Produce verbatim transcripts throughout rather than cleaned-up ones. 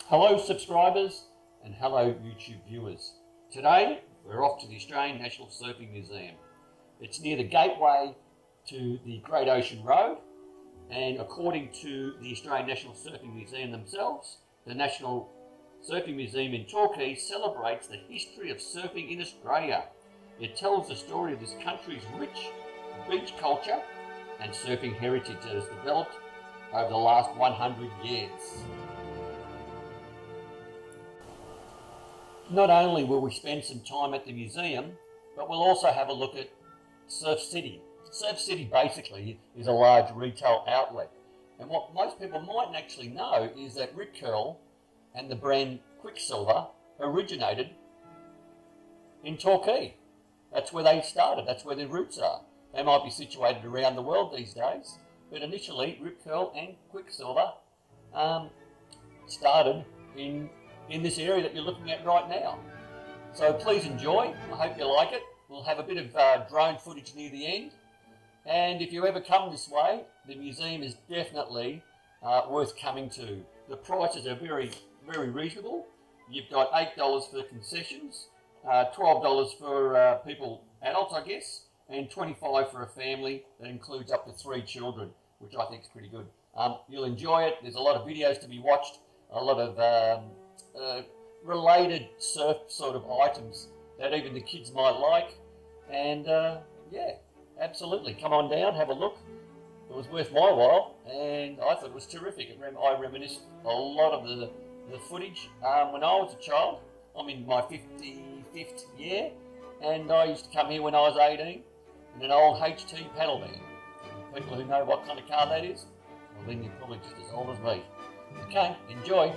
Hello subscribers and hello YouTube viewers. Today we're off to the Australian National Surfing Museum. It's near the gateway to the Great Ocean Road, and according to the Australian National Surfing Museum themselves, the National Surfing Museum in Torquay celebrates the history of surfing in Australia. It tells the story of this country's rich beach culture and surfing heritage that has developed over the last one hundred years. Not only will we spend some time at the museum, but we'll also have a look at Surf City. Surf City basically is a large retail outlet. And what most people mightn't actually know is that Rip Curl and the brand Quicksilver originated in Torquay. That's where they started, that's where their roots are. They might be situated around the world these days, but initially Rip Curl and Quicksilver um, started in in this area that you're looking at right now. So please enjoy, I hope you like it. We'll have a bit of uh, drone footage near the end. And if you ever come this way, the museum is definitely uh, worth coming to. The prices are very, very reasonable. You've got eight dollars for concessions, uh, twelve dollars for uh, people, adults I guess, and twenty-five dollars for a family that includes up to three children, which I think is pretty good. Um, you'll enjoy it. There's a lot of videos to be watched, a lot of um, Uh, related surf sort of items that even the kids might like, and uh, yeah, absolutely, come on down, have a look. It was worth my while, and I thought it was terrific. It rem I reminisced a lot of the, the footage um, when I was a child. I'm in my fifty-fifth year, and I used to come here when I was eighteen in an old H T paddle van. People who know what kind of car that is, well then you're probably just as old as me. Okay, enjoy.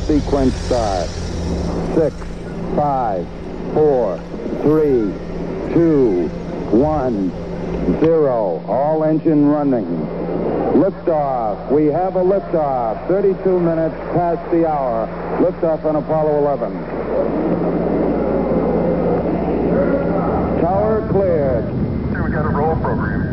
sequence start. Six, five, four, three, two, one, zero. All engine running. Liftoff. We have a liftoff. thirty-two minutes past the hour. Liftoff on Apollo eleven. Tower cleared. Okay, we got a roll program.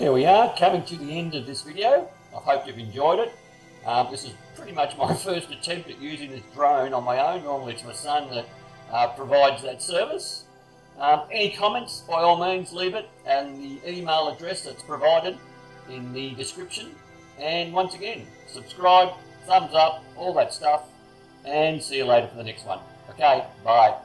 Here we are, coming to the end of this video. I hope you've enjoyed it. Um, this is pretty much my first attempt at using this drone on my own. Normally it's my son that uh, provides that service. Um, any comments, by all means leave it, and the email address that's provided in the description. And once again, subscribe, thumbs up, all that stuff, and see you later for the next one. Okay, bye.